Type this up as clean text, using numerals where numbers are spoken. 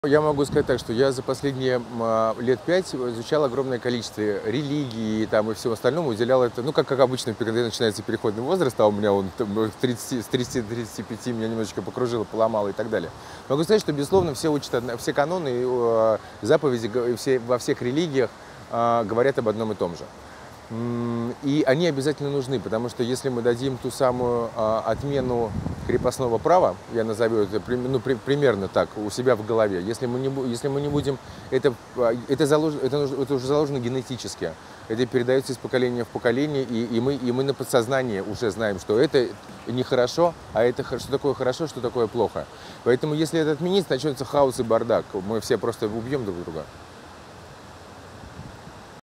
Я могу сказать так, что я за последние лет 5 изучал огромное количество религий там, и всего остального, уделял это, ну, как обычно, когда начинается переходный возраст, а у меня он там, с 30 до 35 меня немножечко покружило, поломало и так далее. Могу сказать, что, безусловно, все учат, все каноны, заповеди во всех религиях говорят об одном и том же. И они обязательно нужны, потому что если мы дадим ту самую отмену крепостного права, я назову это примерно так, у себя в голове, если мы не будем, это уже заложено генетически, это передается из поколения в поколение, и мы на подсознании уже знаем, что это нехорошо, а это что такое хорошо, что такое плохо. Поэтому если это отменить, начнется хаос и бардак, мы все просто убьем друг друга.